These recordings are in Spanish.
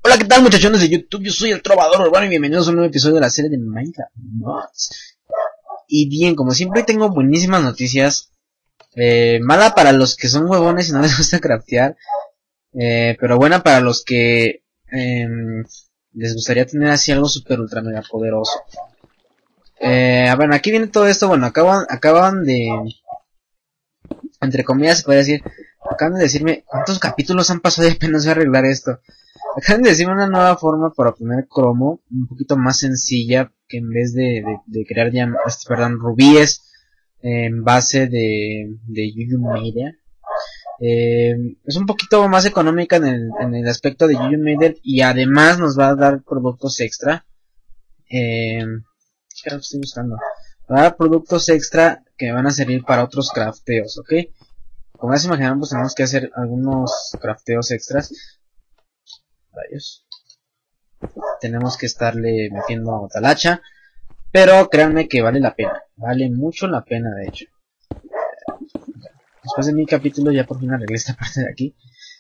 Hola, ¿qué tal, muchachones de YouTube? Yo soy el Trovador Urbano y bienvenidos a un nuevo episodio de la serie de Minecraft Mods. Y bien, como siempre tengo buenísimas noticias. Mala para los que son huevones y no les gusta craftear, pero buena para los que les gustaría tener así algo super ultra mega poderoso. A ver, aquí viene todo esto. Bueno, acaban de, entre comillas se puede decir, acaban de decirme cuántos capítulos han pasado y apenas voy a arreglar esto. Acaban de decirme una nueva forma para obtener cromo, un poquito más sencilla, que en vez de crear rubíes en base de Yuyu Mader. Es un poquito más económica en el aspecto de Yuyu Mader y además nos va a dar productos extra. ¿Qué carajo estoy buscando? Va a dar productos extra que van a servir para otros crafteos, ¿ok? Como ya se imaginan, pues tenemos que hacer algunos crafteos extras. Rayos. Tenemos que estarle metiendo talacha, pero créanme que vale la pena, vale mucho la pena. De hecho, después de mi capítulo ya por fin arreglé esta parte de aquí.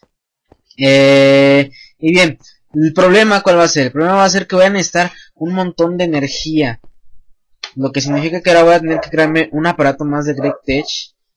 Y bien, el problema, ¿cuál va a ser? El problema va a ser que voy a necesitar un montón de energía, lo que significa que ahora voy a tener que crearme un aparato más de Great Tech,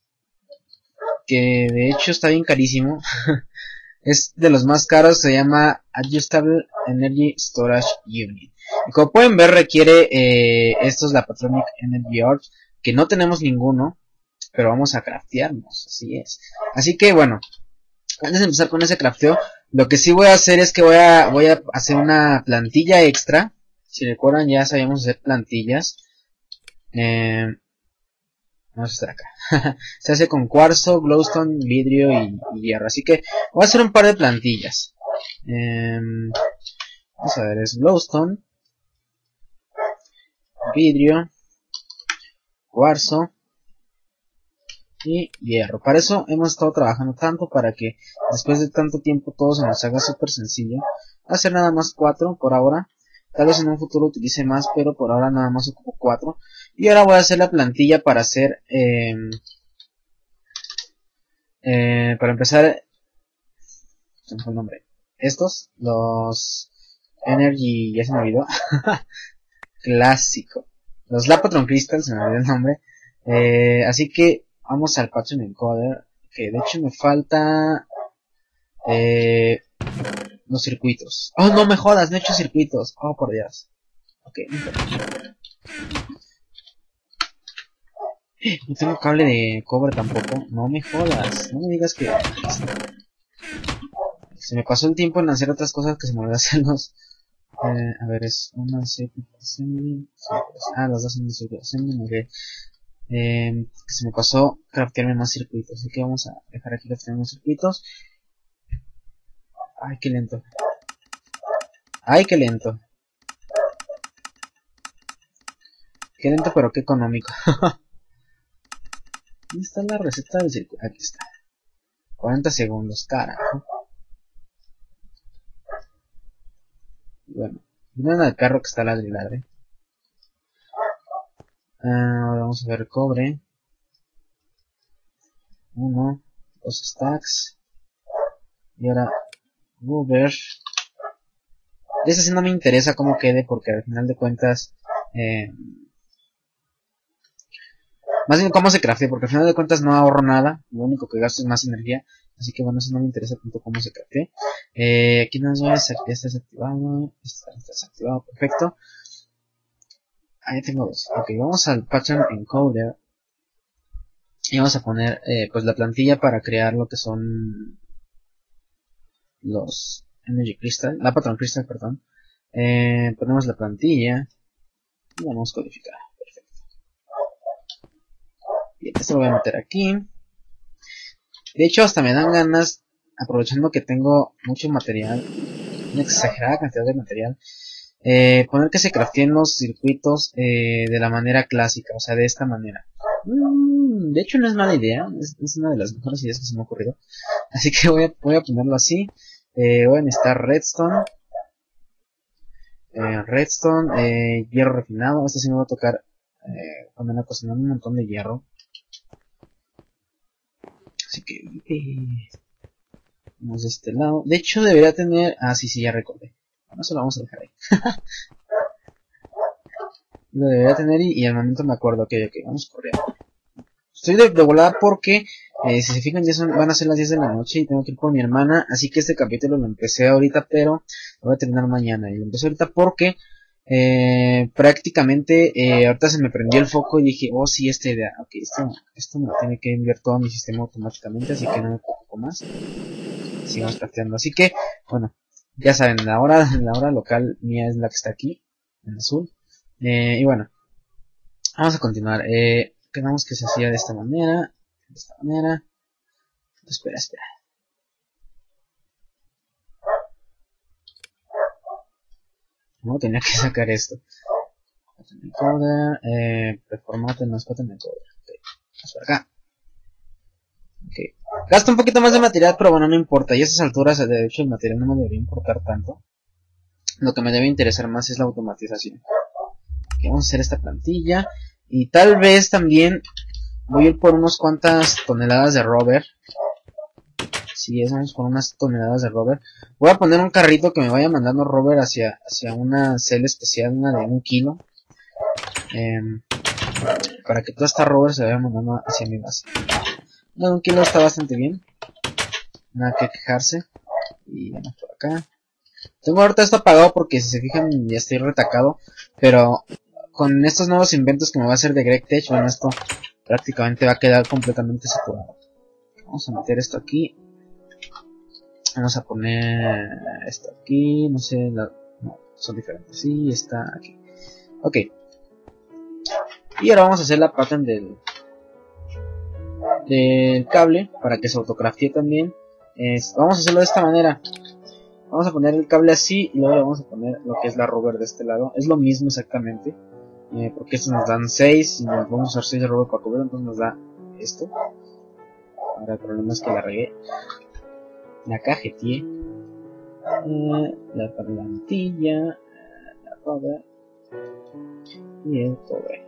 que de hecho está bien carísimo. Es de los más caros, se llama Adjustable Energy Storage Unit. Y como pueden ver, requiere estos la Patronic Energy Orbs, que no tenemos ninguno, pero vamos a craftearnos, así es. Así que bueno, antes de empezar con ese crafteo, lo que sí voy a hacer es que voy a hacer una plantilla extra. Si recuerdan, ya sabíamos hacer plantillas. Vamos a estar acá. Se hace con cuarzo, glowstone, vidrio y hierro. Así que voy a hacer un par de plantillas. Vamos a ver, es glowstone, vidrio, cuarzo y hierro. Para eso hemos estado trabajando tanto, para que después de tanto tiempo todo se nos haga súper sencillo. Voy a hacer nada más 4 por ahora. Tal vez en un futuro utilice más, pero por ahora nada más ocupo 4. Y ahora voy a hacer la plantilla para hacer... para empezar... ¿Se me fue el nombre? Estos, los... Energy... ya se me olvidó. Clásico. Los Lapatron Crystal, se me olvidó el nombre. Así que vamos al Pattern Encoder. Que de hecho me falta... los circuitos. Oh, no me jodas, no he hecho circuitos. Oh, por Dios. Ok, no tengo cable de cobre tampoco. No me jodas. No me digas que... Se me pasó el tiempo en hacer otras cosas que se me olvidó hacerlos. A ver, es una assembly. Las dos son de circuito assembly. Okay. Que se me pasó craftearme más circuitos. Así que vamos a dejar aquí craftearme más circuitos. Ay, qué lento. Ay, qué lento. Qué lento, pero qué económico. ¿Dónde está la receta del circuito? Aquí está. 40 segundos, carajo. Bueno, miren al perro que está ladre y ladre. Vamos a ver cobre. 1, 2 stacks. Y ahora Goober. Esta sí no me interesa cómo quede, porque al final de cuentas más bien cómo se craftea, porque al final de cuentas no ahorro nada. Lo único que gasto es más energía. Así que bueno, eso no me interesa tanto cómo se craftea. Aquí nos va a ser, ya está desactivado. Está desactivado, perfecto. Ahí tengo dos. Ok, vamos al Pattern Encoder. Y vamos a poner pues la plantilla para crear lo que son los Energy Crystal, la Pattern Crystal, perdón. Ponemos la plantilla y vamos a codificar. Perfecto. Bien, esto lo voy a meter aquí. De hecho, hasta me dan ganas, aprovechando que tengo mucho material, una exagerada cantidad de material, poner que se crafteen los circuitos de la manera clásica, o sea, de esta manera. De hecho, no es mala idea, es una de las mejores ideas que se me ha ocurrido. Así que voy a ponerlo así. Voy a necesitar redstone, hierro refinado. Esto sí me va a tocar poner a cocinar un montón de hierro. Así que vamos de este lado. De hecho debería tener... sí, ya recordé. No se lo vamos a dejar ahí. Lo debería tener y al momento me acuerdo. Ok, vamos corriendo. Estoy de volada porque, si se fijan, van a ser las 10 de la noche y tengo que ir por mi hermana. Así que este capítulo lo empecé ahorita, pero lo voy a terminar mañana. Y lo empecé ahorita porque prácticamente ahorita se me prendió el foco y dije, oh sí, esta idea. Ok, esto me lo tiene que enviar todo mi sistema automáticamente, así que no me preocupo más. Sigamos crafteando. Así que, bueno, ya saben, la hora local mía es la que está aquí, en azul. Y bueno, vamos a continuar. Quedamos que se hacía de esta manera. Espera. No, tenía que sacar esto. Performate no es pattern encoder. Ok, vamos por acá. Ok. Gasta un poquito más de material, pero bueno, no importa. Y a estas alturas, de hecho, el material no me debería importar tanto. Lo que me debe interesar más es la automatización. Ok, vamos a hacer esta plantilla. Y tal vez también voy a ir por unas cuantas toneladas de rubber. Sí, vamos por unas toneladas de rubber. Voy a poner un carrito que me vaya mandando rubber hacia una celda especial, una de 1 kilo. Para que toda esta rubber se vaya mandando hacia mi base. Una de 1 kilo está bastante bien. Nada que quejarse. Y vamos por acá. Tengo ahorita esto apagado porque si se fijan ya estoy retacado. Pero con estos nuevos inventos que me va a hacer de GregTech, bueno, esto prácticamente va a quedar completamente saturado. Vamos a meter esto aquí. Vamos a poner esto aquí. No sé, no, son diferentes. Sí, está aquí. Ok. Y ahora vamos a hacer la pattern del cable para que se autocraftee también. Vamos a hacerlo de esta manera. Vamos a poner el cable así y luego le vamos a poner lo que es la rubber de este lado. Es lo mismo exactamente. Porque estos nos dan 6 y nos vamos a usar 6 de rubber para cubrir, entonces nos da esto. Ahora el problema es que la regué. La cajeteé. La plantilla. La rubber. Y el cobre.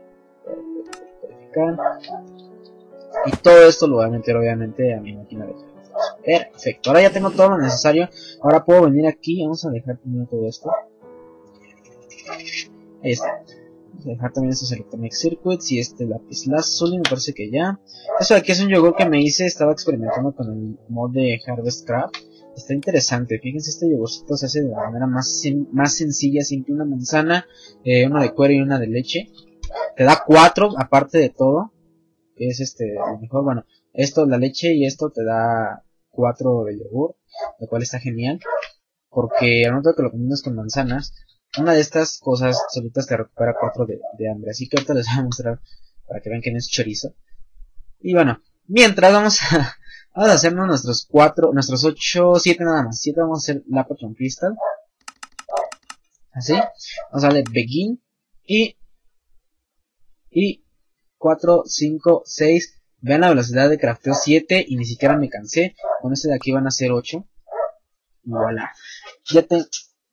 Y todo esto lo voy a meter obviamente a mi máquina de cálculos. Perfecto, ahora ya tengo todo lo necesario. Ahora puedo venir aquí, vamos a dejar primero todo esto. Ahí está. Vamos a dejar también estos Electronic Circuits y este lápiz lazuli, me parece que ya. Eso de aquí es un yogur que me hice, estaba experimentando con el mod de Harvest Craft. Está interesante, fíjense, este yogurcito se hace de la manera más sencilla, simple, una manzana, una de cuero y una de leche. Te da 4 aparte de todo, que es lo mejor. Bueno, esto, la leche y esto te da 4 de yogur, lo cual está genial, porque al momento que lo combinas con manzanas, una de estas cosas solitas te recupera 4 de hambre. Así que ahorita les voy a mostrar para que vean que no es chorizo. Y bueno, mientras vamos a hacernos nuestros 8, 7 nada más. 7 vamos a hacer la Patron Crystal. Así. Vamos a darle Begin. Y 4, 5, 6. Vean la velocidad de crafteo 7 y ni siquiera me cansé. Con este de aquí van a ser 8. Y voilà. Ya te...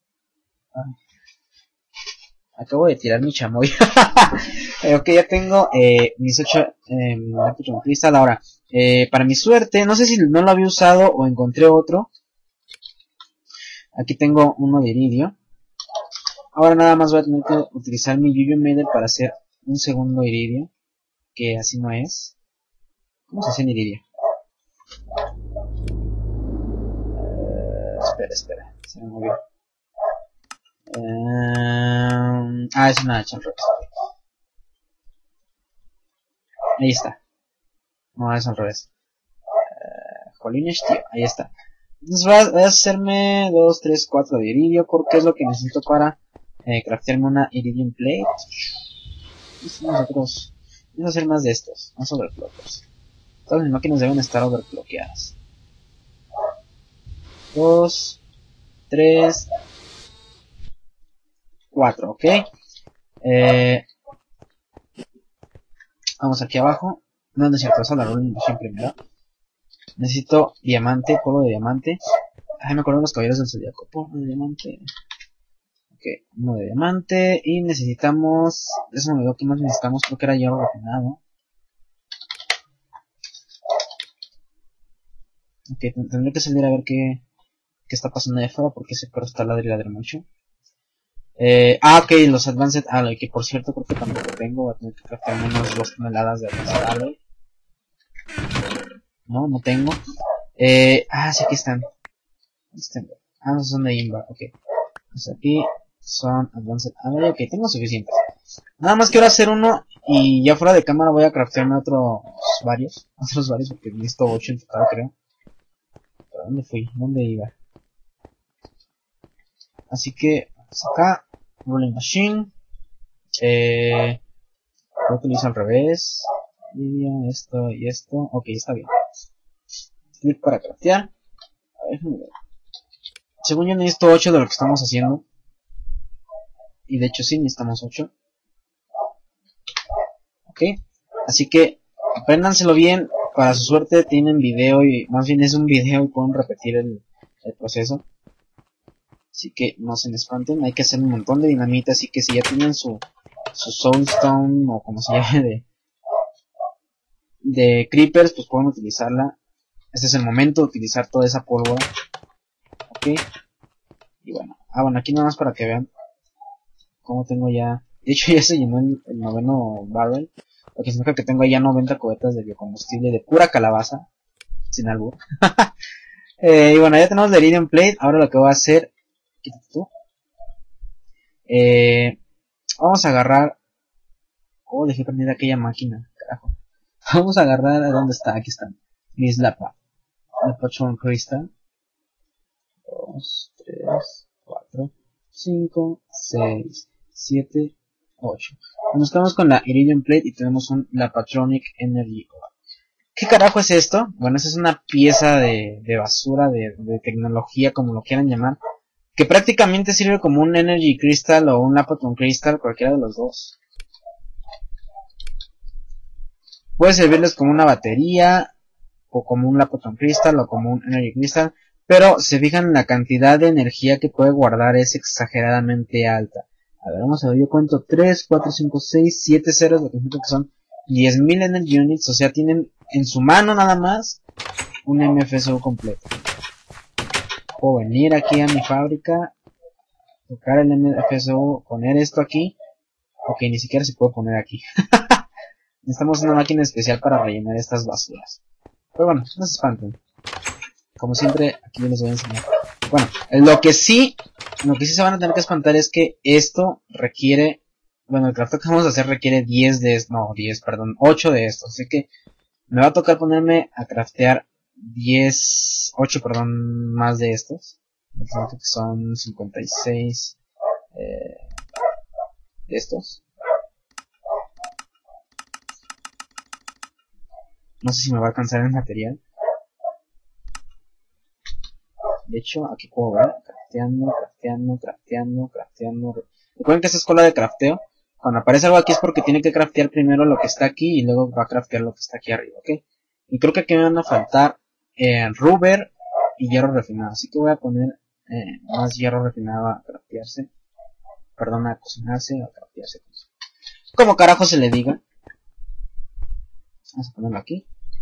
Acabo de tirar mi chamoy. Ok, ya tengo mis 8 Patron Crystal. Ahora, para mi suerte, no sé si no lo había usado o encontré otro. Aquí tengo uno de iridio. Ahora nada más voy a tener que utilizar mi Yuyu Metal para hacer un segundo iridio. Que así no es. ¿Cómo se hace en iridio? Espera. Se me movió. Es una hacha al revés. Ahí está. No, es al revés. Jolines, tío. Ahí está. Entonces voy a hacerme 2, 3, 4 de iridio. Porque es lo que necesito para craftearme una iridium plate. Vamos a hacer más de estos. Más overclockers. Todas mis máquinas deben estar overclockeadas. 2, 3, 4, ok. Vamos aquí abajo. No, no es cierto, vamos a la rolling machine primero. Necesito diamante, polvo de diamante. Ay, me acuerdo de los caballeros del zodiaco. Polvo de diamante. Ok, uno de diamante. Y necesitamos. Eso me olvidó que más necesitamos, creo que era hierro refinado. Ok, tendré que salir a ver qué está pasando ahí afuera, porque ese perro está ladrilladre mucho. Ok, los Advanced Alloy, que por cierto creo que tampoco tengo. Voy a tener que craftear unos 2 toneladas de Advanced Alloy. No tengo. Sí, aquí están. No son de Invar, ok. Pues aquí son Advanced Alloy, ok, tengo suficientes. Nada más quiero hacer uno y ya fuera de cámara voy a craftearme otros varios, porque necesito 8 en total, creo. ¿Pero dónde fui? ¿Dónde iba? Así que, acá, Rolling Machine, creo que lo hice al revés, y esto y esto, ok, está bien. Clic para craftear, a ver, según yo necesito 8 de lo que estamos haciendo, y de hecho sí necesitamos 8. Ok, así que apréndanselo bien, para su suerte tienen video y más bien es un video y pueden repetir el proceso. Así que no se me espanten, hay que hacer un montón de dinamita, así que si ya tienen su soulstone o como se llame de creepers, pues pueden utilizarla. Este es el momento de utilizar toda esa pólvora. Ok, y bueno, aquí nada más para que vean cómo tengo ya, de hecho ya se llenó el 9º barrel. Lo que significa que tengo ahí ya 90 cubetas de biocombustible de pura calabaza, sin albur. Y bueno, ya tenemos la Iridium Plate. Ahora lo que voy a hacer, quítate tú. Vamos a agarrar, dejé prender aquella máquina, carajo. Vamos a agarrar, ¿a dónde está? Aquí está. Mis Lapatron Crystal. 2, 3, 4, 5, 6, 7, 8. Nos quedamos con la Iridium Plate y tenemos un Lapatronic Energy Ore. ¿Qué carajo es esto? Bueno, esa es una pieza de basura, de tecnología, como lo quieran llamar, que prácticamente sirve como un Energy Crystal o un Lapatron Crystal, cualquiera de los dos. Puede servirles como una batería, o como un Lapatron Crystal, o como un Energy Crystal, pero se fijan en la cantidad de energía que puede guardar, es exageradamente alta. A ver, vamos a ver, yo cuento 3, 4, 5, 6, 7 ceros, lo que significa que son 10.000 Energy Units, o sea, tienen en su mano nada más un MFSU completo. Puedo venir aquí a mi fábrica, tocar el MFSU, poner esto aquí, ok, ni siquiera se puede poner aquí. Necesitamos una máquina especial para rellenar estas basuras. Pero bueno, no se espanten. Como siempre, aquí les voy a enseñar. Bueno, lo que sí se van a tener que espantar es que esto requiere, bueno, el crafteo que vamos a hacer requiere 8 de estos. Así que me va a tocar ponerme a craftear 8 más de estos. Que son 56 de estos. No sé si me va a alcanzar el material. De hecho, aquí puedo ver, crafteando. Recuerden que esta es cola de crafteo. Cuando aparece algo aquí es porque tiene que craftear primero lo que está aquí y luego va a craftear lo que está aquí arriba, ¿ok? Y creo que aquí me van a faltar rubber y hierro refinado. Así que voy a poner más hierro refinado a craftearse. Perdón, a cocinarse, a craftearse. Como carajo se le diga. Vamos a ponerlo aquí.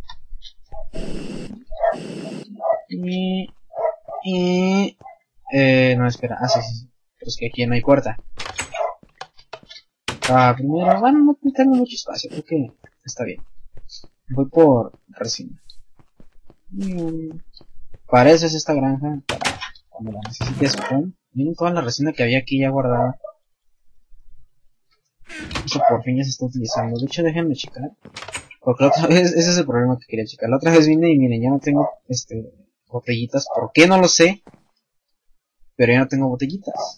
No, espera, sí. Pero es que aquí no hay puerta. Primero, bueno, no tengo mucho espacio, creo que está bien. Voy por resina. Para eso es esta granja, para cuando la necesites. Miren toda la resina que había aquí ya guardada. Eso por fin ya se está utilizando. De hecho, déjenme checar. Porque la otra vez, ese es el problema que quería checar. La otra vez vine y miren, ya no tengo botellitas. ¿Por qué? No lo sé. Pero ya no tengo botellitas.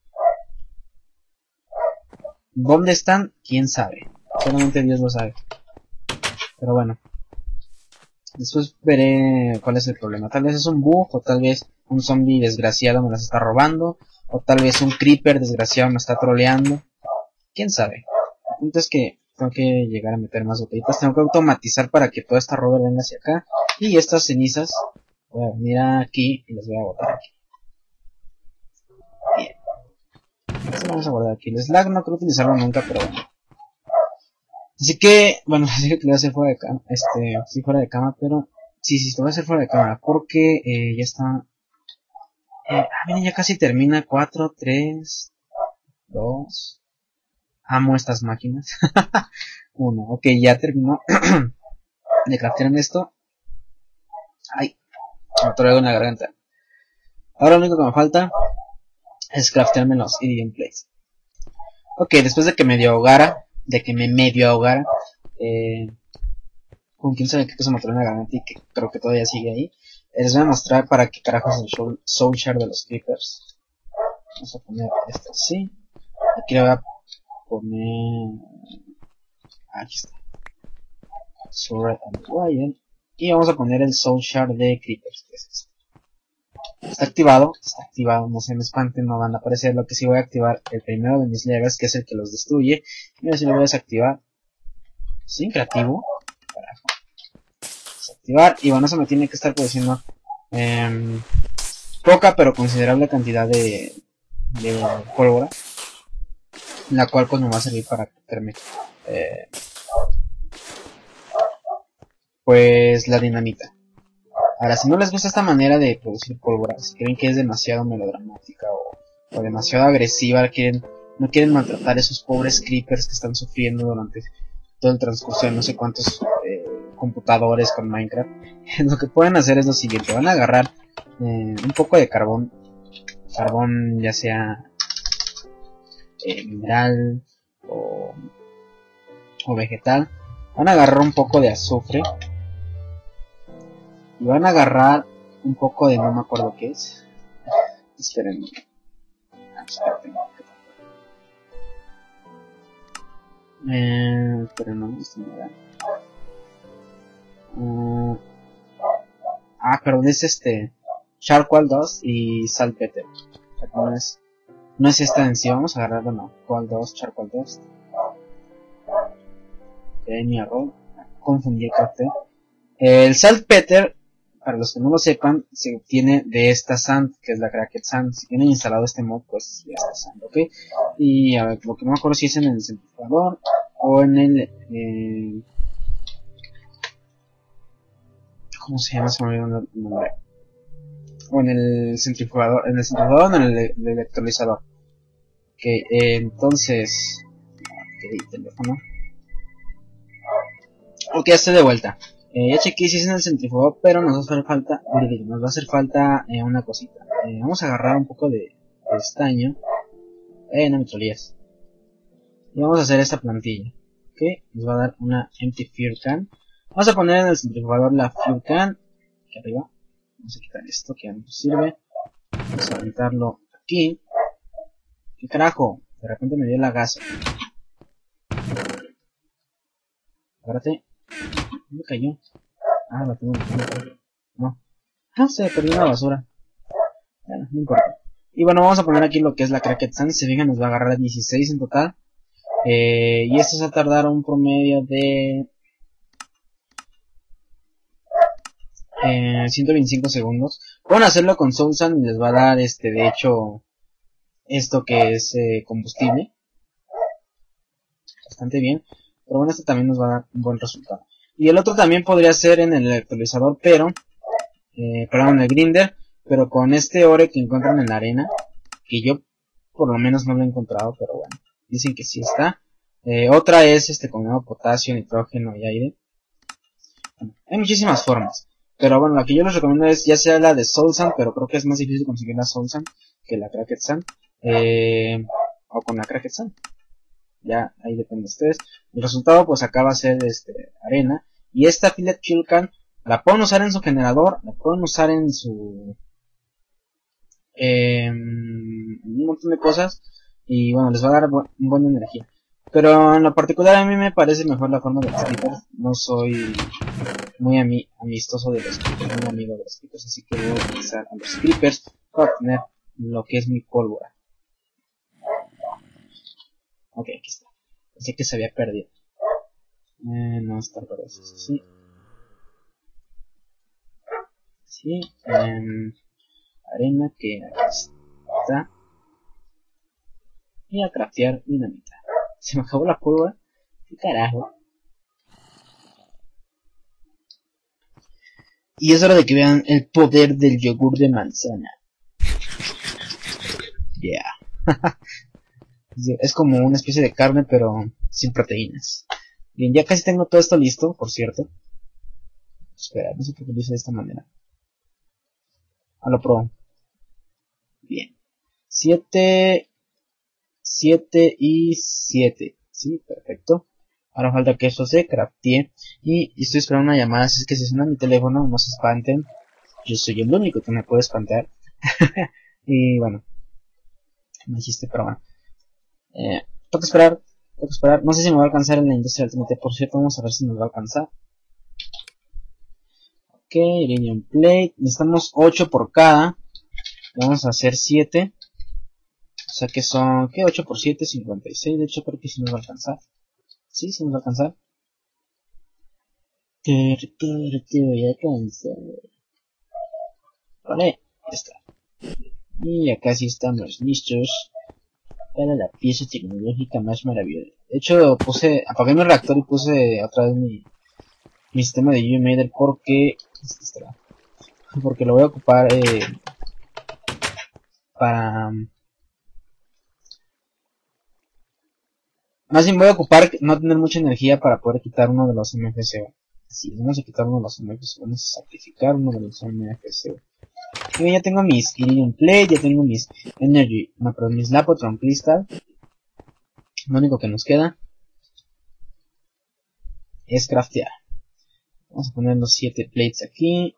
¿Dónde están? ¿Quién sabe? Solamente Dios lo sabe. Pero bueno. Después veré cuál es el problema. Tal vez es un bug, o tal vez un zombie desgraciado me las está robando, o tal vez un creeper desgraciado me está troleando. ¿Quién sabe? El punto es que tengo que llegar a meter más botellitas. Tengo que automatizar para que toda esta rubber venga hacia acá. Y estas cenizas voy a venir aquí y las voy a botar aquí. Bien. Esto vamos a guardar aquí. El slag no quiero utilizarlo nunca, pero bueno. Así que, bueno, así que lo voy a hacer fuera de cama. Sí, fuera de cama, pero sí, lo voy a hacer fuera de cámara. Porque ya está. Miren, ya casi termina. 4, 3. 2. Amo estas máquinas. 1. Ok, ya terminó de craftearme esto. Ay, me traigo en la garganta. Ahora lo único que me falta es craftearme los Iridium Plates. Ok, después de que me medio ahogara, con quién sabe qué cosa me trae en la garganta y que creo que todavía sigue ahí, les voy a mostrar para qué carajos es el Soul Shard de los Creepers. Vamos a poner esto así. Aquí le voy a poner... Aquí está. Sword and Wire. Y vamos a poner el Soul Shard de Creepers, que es este. Está activado, no se me espanten, no van a aparecer. Lo que sí voy a activar el primero de mis levers, que es el que los destruye. Y ahora sí lo voy a desactivar. Sin creativo. Carajo. Desactivar. Y bueno, eso me tiene que estar produciendo poca pero considerable cantidad de pólvora. La cual pues me va a servir para meterme pues la dinamita. Ahora, si no les gusta esta manera de producir pólvora, si creen que es demasiado melodramática o demasiado agresiva, no quieren maltratar a esos pobres creepers que están sufriendo durante todo el transcurso de no sé cuántos computadores con Minecraft, lo que pueden hacer es lo siguiente: van a agarrar un poco de carbón ya sea mineral o vegetal. Van a agarrar un poco de azufre y van a agarrar un poco de, no me acuerdo qué es. Esperen. Pero no, esto no era. Perdón, es Charcoal Dust y Saltpeter. O sea, no es esta en sí. Vamos a agarrar, bueno, Coal Dust, Charcoal Dust. Mi error, confundí el cartel. El Saltpeter, para los que no lo sepan, se obtiene de esta sand, que es la Cracked Sand. Si tienen instalado este mod, pues ya está sand, ¿ok? Y a ver, lo que no me acuerdo si es en el centrifugador o en el... ¿cómo se llama? Se me olvidó el nombre. O en el centrifugador, o en el electrolizador. Ok, entonces... ok, teléfono. Ok, ya estoy de vuelta. Ya chequeé si es en el centrifugador, pero nos va a hacer falta una cosita. Vamos a agarrar un poco de estaño. No me trolías. Y vamos a hacer esta plantilla. Ok, nos va a dar una empty fuel can. Vamos a poner en el centrifugador la fuel can. Aquí arriba. Vamos a quitar esto que ya no nos sirve. Vamos a aventarlo aquí. ¿Qué carajo? De repente me dio la gasa. Espérate. ¿Dónde cayó? La tengo. No. Se me perdió en la basura. Bueno, no importa. Y bueno, vamos a poner aquí lo que es la Cracked Sand. Si se fijan, nos va a agarrar 16 en total. Y esto se va a tardar un promedio de 125 segundos. Pueden hacerlo con Soul Sand y les va a dar de hecho esto que es combustible. Bastante bien. Pero bueno, esto también nos va a dar un buen resultado. Y el otro también podría ser en el electrolizador, perdón, en el grinder, pero con este ore que encuentran en la arena, que yo por lo menos no lo he encontrado, pero bueno, dicen que sí está. Otra es con potasio, nitrógeno y aire. Bueno, hay muchísimas formas, pero bueno, la que yo les recomiendo es ya sea la de Soul Sand, pero creo que es más difícil conseguir la Soul Sand que la Cracked Sand, o con la Cracked Sand. Ya, ahí depende de ustedes. El resultado pues acá va a ser arena. Y esta Fillet Fuel Can la pueden usar en su generador, la pueden usar en su un montón de cosas. Y bueno, les va a dar buena energía. Pero en lo particular a mí me parece mejor la forma de los creepers. No soy muy amistoso de los creepers, muy amigo de los creepers, así que voy a utilizar a los creepers para obtener lo que es mi pólvora. Ok, aquí está. Pensé que se había perdido. No está por eso. Sí. Sí. Arena que está. Y a craftear dinamita. Se me acabó la pólvora. ¿Qué carajo? Y es hora de que vean el poder del yogur de manzana. Yeah. Es como una especie de carne, pero sin proteínas. Bien, ya casi tengo todo esto listo, por cierto. Espera, no sé por qué lo hice de esta manera. A lo pro. Bien. 7, 7 y 7. Sí, perfecto. Ahora falta que eso se craftee. Y estoy esperando una llamada, así es que si suena mi teléfono, no se espanten. Yo soy el único que me puede espantar. Y bueno, no existe, pero bueno. Toca esperar, toca esperar. No sé si me va a alcanzar en la industria del TNT, por cierto, vamos a ver si nos va a alcanzar. Ok, Iridium Plate. Necesitamos 8 por cada. Vamos a hacer 7. O sea que son, ¿qué? 8 por 7, 56. De hecho, creo que sí nos va a alcanzar. Sí, sí nos va a alcanzar. Te voy a alcanzar. Vale, ya está. Y acá sí estamos listos para la pieza tecnológica más maravillosa. De hecho, apagué mi reactor y puse otra vez mi sistema de UMader porque lo voy a ocupar para... Más bien voy a ocupar no tener mucha energía para poder quitar uno de los MFCO. Así, vamos a quitar uno de los MFCO, vamos a sacrificar uno de los MFCO. Y ya tengo mis Iridium Plate, ya tengo mis Energy, no, perdón, mis Lapotron Crystal. Lo único que nos queda es craftear. Vamos a poner los 7 plates aquí.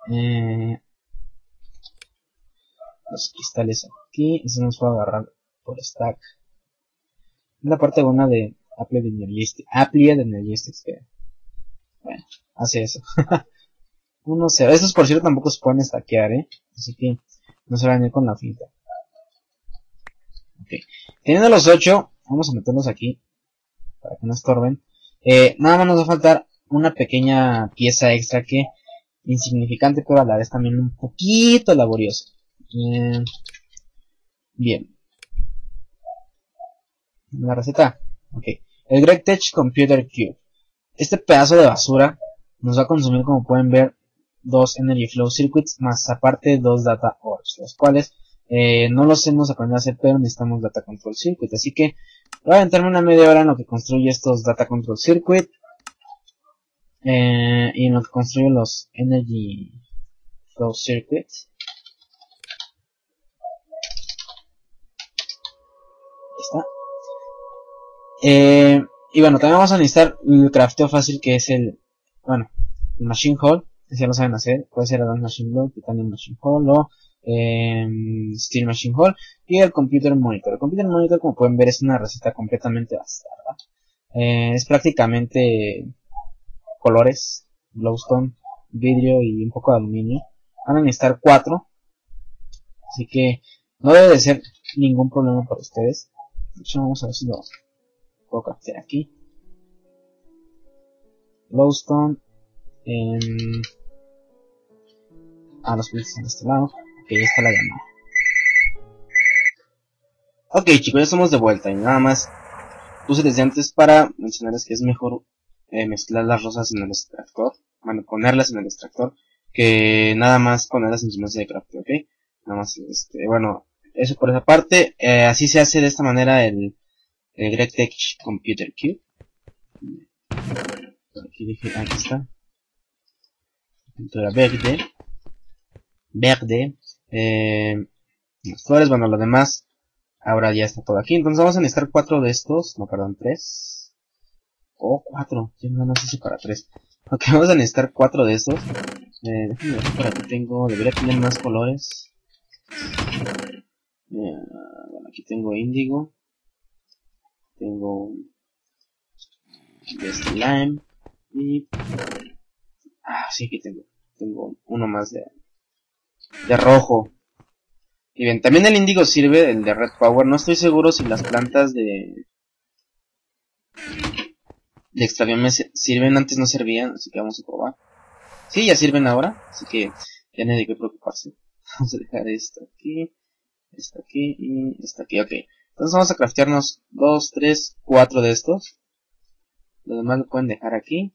Los cristales aquí. Eso nos va a agarrar por stack. Es la parte buena de Apple de Energistics que, bueno, hace eso. 1, 0. Esos por cierto tampoco se pueden stackear, así que no se van a ir con la finta. Ok. Teniendo los 8, vamos a meterlos aquí para que no estorben. Nada más nos va a faltar una pequeña pieza extra que insignificante, pero a la vez también un poquito laboriosa. Bien. La receta. Ok. El GregTech Computer Cube. Este pedazo de basura nos va a consumir, como pueden ver, 2 Energy Flow Circuits, más aparte 2 Data Ores, los cuales no los hemos aprendido a hacer, pero necesitamos Data Control Circuit. Así que voy a aventarme una media hora en lo que construye estos Data Control Circuit. Y en lo que construye los Energy Flow Circuits. Ahí está. Y bueno, también vamos a necesitar el crafteo fácil que es el Machine Hall, que ya lo saben hacer. Puede ser Advanced Machine Hall, Titanium Machine Hall o Steel Machine Hall. Y el Computer Monitor. El Computer Monitor, como pueden ver, es una receta completamente bastarda. Es prácticamente colores, glowstone, vidrio y un poco de aluminio. Van a necesitar 4. Así que no debe de ser ningún problema para ustedes. De hecho, vamos a ver si lo puedo craftear aquí. Glowstone. Los plates están de este lado. Ok, ya está la llamada. Ok, chicos, ya estamos de vuelta. Y nada más puse desde antes para mencionarles que es mejor mezclar las rosas en el extractor. Bueno, ponerlas en el extractor, que nada más ponerlas en su mesa de crafteo, ok. Nada más, bueno, eso por esa parte. Así se hace de esta manera el GregTech Computer Cube. Aquí dije, aquí está. Pintura verde. Las flores, bueno, lo demás. Ahora ya está todo aquí. Entonces vamos a necesitar 4 de estos. No, perdón, 3. O 4. Yo nada más hice para 3. Ok, vamos a necesitar 4 de estos. Déjenme ver por aquí tengo. Debería tener más colores. Bueno, aquí tengo índigo. Tengo este lime. Y sí, aquí tengo uno más de rojo. Y bien, también el índigo sirve, el de Red Power. No estoy seguro si las plantas de extravión sirven, antes no servían, así que vamos a probar. Sí, ya sirven ahora, así que ya no hay de qué preocuparse. Vamos a dejar esto aquí y esto aquí, ok. Entonces vamos a craftearnos 2, 3, 4 de estos. Los demás lo pueden dejar aquí.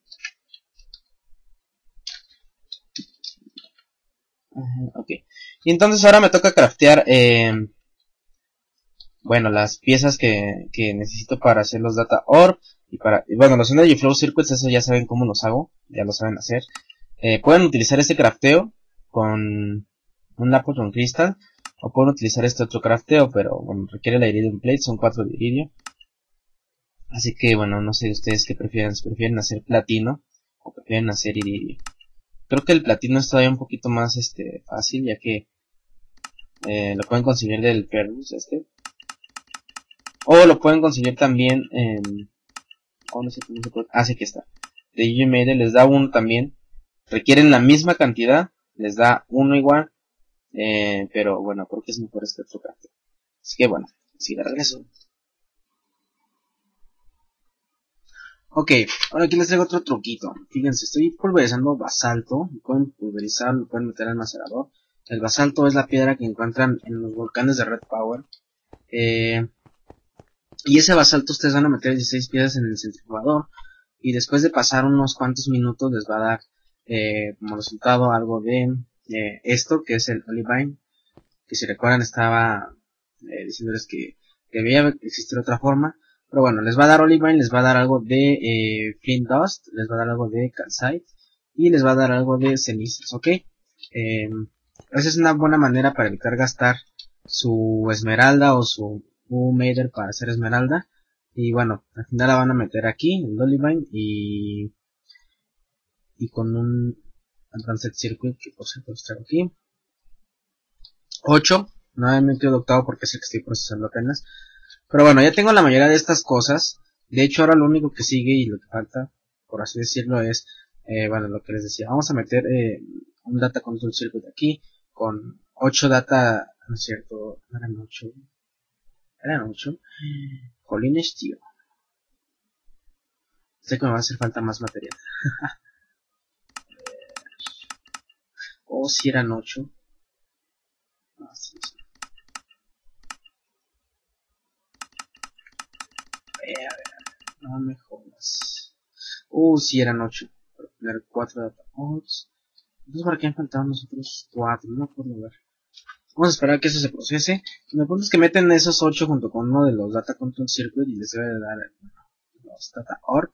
Ok. Y entonces ahora me toca craftear bueno, las piezas que necesito para hacer los data orb y bueno, los energy flow circuits, eso ya saben cómo los hago, ya lo saben hacer. Pueden utilizar este crafteo con un lapotron crystal, o pueden utilizar este otro crafteo, pero bueno, requiere la iridium plate, son 4 de iridio. Así que bueno, no sé ustedes qué prefieren, si prefieren hacer platino o prefieren hacer iridio. Creo que el platino es todavía un poquito más fácil, ya que lo pueden conseguir del Perlus o lo pueden conseguir también en... oh, no sé cómo se puede... ah, sí, que está. De Gmail les da uno también. Requieren la misma cantidad, les da uno igual. Pero bueno, creo que es mejor este otro crafteo. Así que bueno, sí, de regreso. Ok, ahora aquí les traigo otro truquito. Fíjense, estoy pulverizando basalto. Lo pueden pulverizar, lo pueden meter al macerador. El basalto es la piedra que encuentran en los volcanes de Red Power. Y ese basalto ustedes van a meter 16 piedras en el centrifugador. Y después de pasar unos cuantos minutos les va a dar como resultado algo de esto, que es el olivine. Que si recuerdan estaba diciéndoles que debía existir otra forma. Pero bueno, les va a dar olivine, les va a dar algo de flint dust, les va a dar algo de calcite y les va a dar algo de cenizas, ¿ok? Esa es una buena manera para evitar gastar su esmeralda o su Mader para hacer esmeralda. Y bueno, al final la van a meter aquí, el olivine y con un advanced circuit que por cierto los traigo aquí. 8, no he metido el octavo porque es el que estoy procesando apenas. Pero bueno, ya tengo la mayoría de estas cosas. De hecho, ahora lo único que sigue y lo que falta, por así decirlo, es, bueno, lo que les decía. Vamos a meter un data control circuit aquí con 8 data, no es cierto, no eran 8. Eran 8. Jolines, tío. Sé que me va a hacer falta más material. O si eran 8. Ah, sí, sí. A ver, no me jodas. Si eran 8. Para poner 4 data orbs. Entonces, ¿para qué han faltado nosotros 4? No puedo ver. Vamos a esperar a que eso se procese. Me punto es que meten esos 8 junto con uno de los data control circuit y les debe de dar los data orb.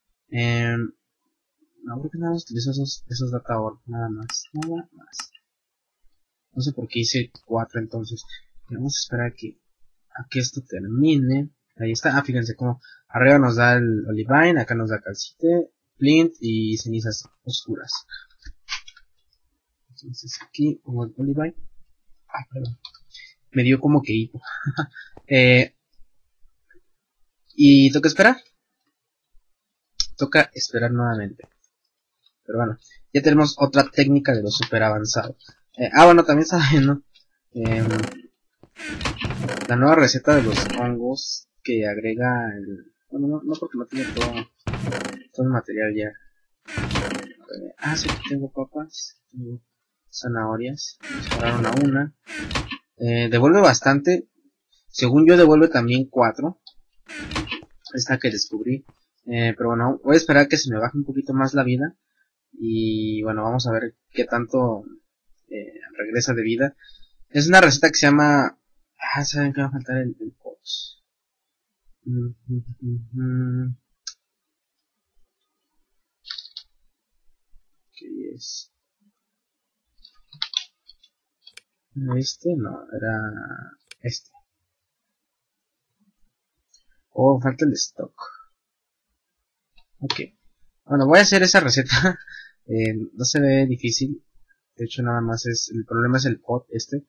No, creo que nada más utilizo esos data orb. Nada más. No sé por qué hice 4 entonces. Vamos a esperar a que esto termine. Ahí está. Ah, fíjense como arriba nos da el olivine, acá nos da calcite, flint y cenizas oscuras. Entonces aquí pongo el olivine. Ah, perdón. Me dio como que hipo. Y toca esperar. Toca esperar nuevamente. Pero bueno, ya tenemos otra técnica de lo super avanzado. Bueno, también está viendo la nueva receta de los hongos que agrega el... Bueno, no porque no tiene todo el material ya. Sí, aquí tengo papas, tengo zanahorias. Dispararon a una. Devuelve bastante. Según yo devuelve también 4. Esta que descubrí. Pero bueno, voy a esperar a que se me baje un poquito más la vida. Y bueno, vamos a ver qué tanto regresa de vida. Es una receta que se llama... saben que va a faltar el pot. ¿Qué es? Este no, era este. Falta el stock. Ok. Bueno, voy a hacer esa receta. No se ve difícil. De hecho, nada más es... El problema es el pot este.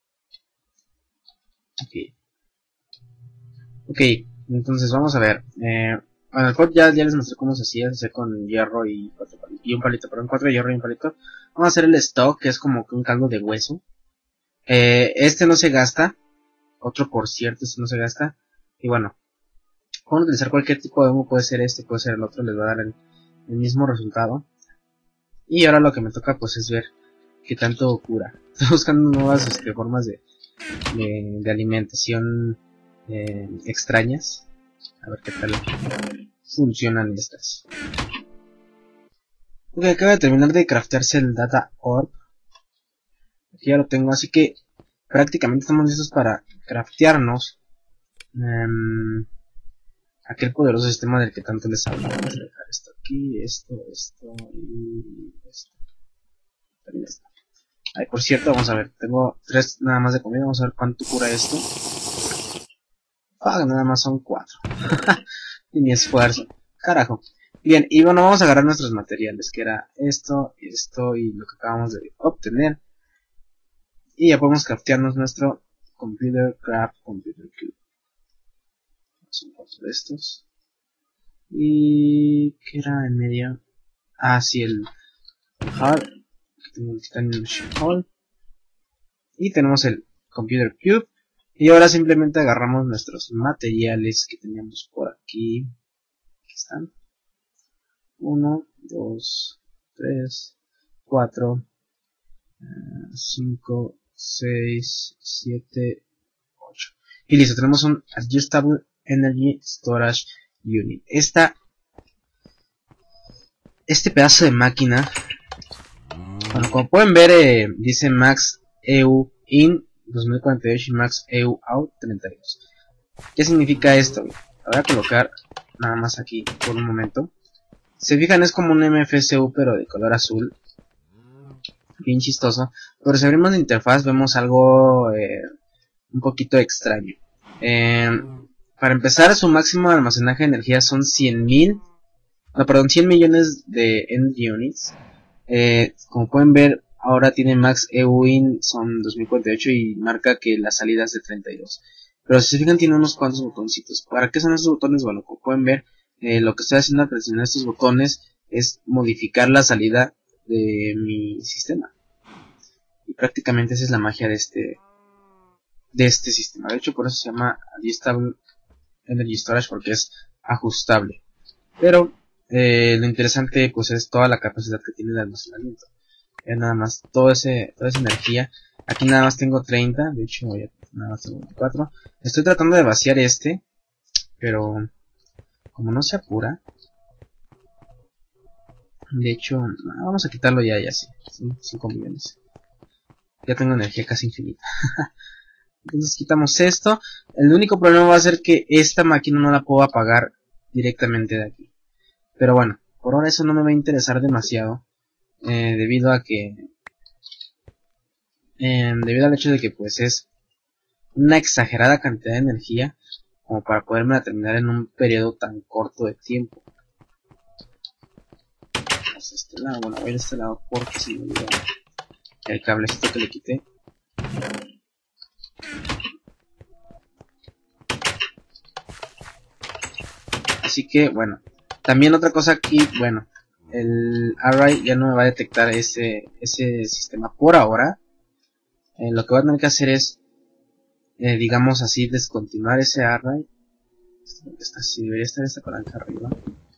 Ok, entonces vamos a ver. Bueno, el pot ya les mostré cómo se hacía. Se hacía con hierro y un palito. Perdón, 4 de hierro y un palito. Vamos a hacer el stock, que es como que un caldo de hueso. Este no se gasta. Otro, por cierto, este no se gasta. Y bueno, pueden utilizar cualquier tipo de hongo. Puede ser este, puede ser el otro. Les va a dar el mismo resultado. Y ahora lo que me toca pues es ver qué tanto cura. Estoy buscando nuevas formas de alimentación extrañas. A ver qué tal funcionan estas. Ok, acaba de terminar de craftearse el data orb. Aquí ya lo tengo, así que prácticamente estamos listos para craftearnos Aquel poderoso sistema del que tanto les hablo. Vamos a dejar esto aquí, esto y esto. También está. Ay, por cierto, vamos a ver, tengo 3 nada más de comida, vamos a ver cuánto cura esto. Nada más son 4. Y mi esfuerzo. Carajo. Bien, y bueno, vamos a agarrar nuestros materiales, que era esto y lo que acabamos de obtener. Y ya podemos craftearnos nuestro Computer Cube. Son 4 de estos. Y... ¿qué era en medio? Ah, sí, el Hull. Aquí tengo el Titanium Machine Hull. Y tenemos el Computer Cube. Y ahora simplemente agarramos nuestros materiales que teníamos por aquí. Aquí están. 1, 2, 3, 4, 5, 6, 7, 8. Y listo, tenemos un Adjustable Energy Storage Unit. Este pedazo de máquina, bueno, como pueden ver, dice Max EU In 2048 y Max EU Out 32. ¿Qué significa esto? Lo voy a colocar nada más aquí por un momento. Se fijan, es como un MFSU pero de color azul. Bien chistoso. Pero si abrimos la interfaz vemos algo un poquito extraño. Para empezar, su máximo almacenaje de energía son 100 millones de Energy Units. Como pueden ver, ahora tiene Max EUIN, son 2048 y marca que la salida es de 32. Pero si se fijan, tiene unos cuantos botoncitos. ¿Para qué son estos botones? Bueno, como pueden ver, lo que estoy haciendo al presionar estos botones es modificar la salida de mi sistema. Y prácticamente esa es la magia de este sistema. De hecho, por eso se llama Adjustable Energy Storage, porque es ajustable. Pero lo interesante pues es toda la capacidad que tiene de almacenamiento. Ya nada más toda esa energía. Aquí nada más tengo 30, de hecho ya nada más tengo 24. Estoy tratando de vaciar pero como no se apura, de hecho vamos a quitarlo ya así. Son 5 millones. Ya tengo energía casi infinita. Entonces quitamos esto. El único problema va a ser que esta máquina no la puedo apagar directamente de aquí. Pero bueno, por ahora eso no me va a interesar demasiado. Debido al hecho de que pues es una exagerada cantidad de energía como para poderme terminar en un periodo tan corto de tiempo. Vamos a este lado, bueno, voy a este lado porque si me olvidó el cablecito que le quité. Así que bueno, también otra cosa aquí, bueno, el array ya no me va a detectar ese sistema por ahora. Lo que voy a tener que hacer es, digamos así, descontinuar ese array. Debería estar esta palanca arriba.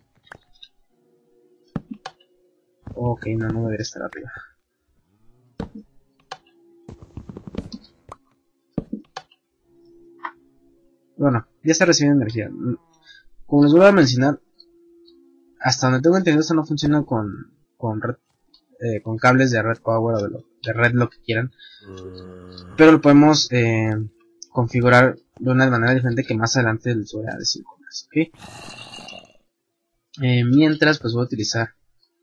Ok, no debería estar arriba. Bueno, ya está recibiendo energía. Como les voy a mencionar, hasta donde tengo entendido, esto no funciona con cables de red power o de red, lo que quieran. Pero lo podemos configurar de una manera diferente que más adelante les voy a decir cómo es, ¿okay? Mientras pues voy a utilizar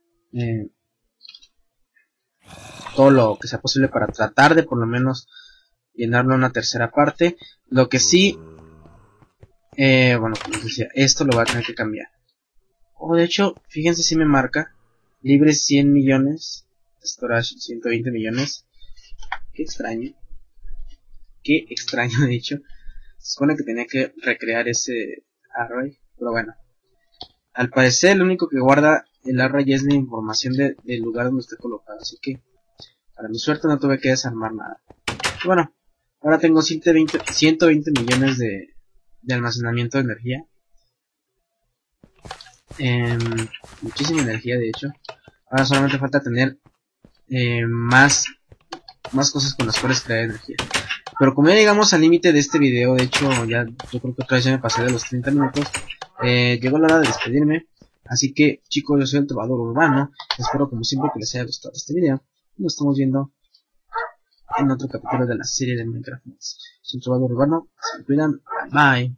todo lo que sea posible para tratar de por lo menos llenarlo a una tercera parte. Lo que sí, bueno, como les decía, esto lo voy a tener que cambiar. De hecho, fíjense si me marca libre 100 millones, storage 120 millones. Qué extraño de hecho. Se supone que tenía que recrear ese array, pero bueno, al parecer lo único que guarda el array es la información del lugar donde está colocado, así que para mi suerte no tuve que desarmar nada. Y bueno, ahora tengo 120 millones de almacenamiento de energía. Muchísima energía, de hecho. Ahora solamente falta tener más cosas con las cuales crear energía. Pero como ya llegamos al límite de este video, de hecho yo creo que otra vez ya me pasé de los 30 minutos, llegó la hora de despedirme. Así que chicos, yo soy el Trovador Urbano. Espero como siempre que les haya gustado este video. Y nos estamos viendo en otro capítulo de la serie de Minecraft. Soy el Trovador Urbano. Se me cuidan. Bye.